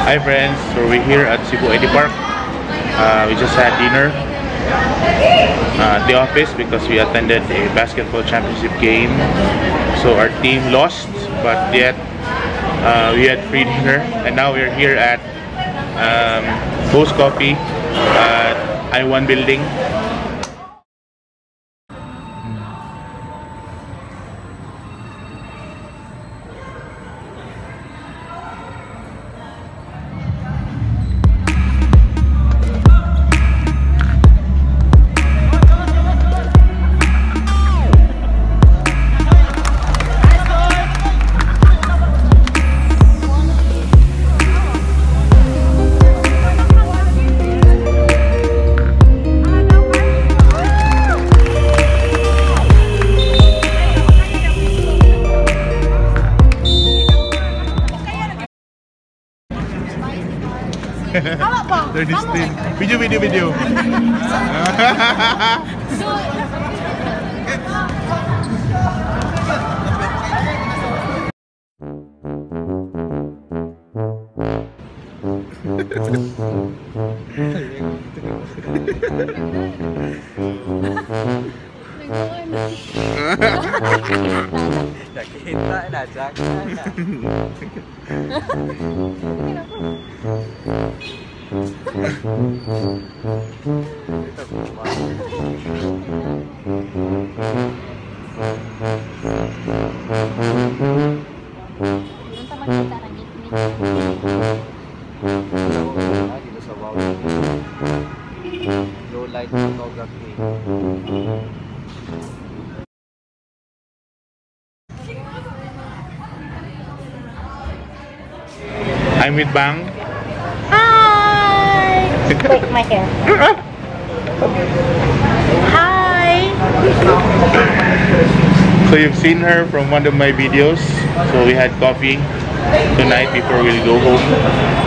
Hi friends, so we're here at Cebu ID Park. We just had dinner at the office because we attended a basketball championship game. So our team lost, but yet we had free dinner, and now we're here at Ghost Coffee at I-1 building. They're distinct. Video. Nakita na, Jack. Low light photography. I'm with Bang. Hi! Wait, my hair. Hi! So you've seen her from one of my videos. So we had coffee tonight before we go home.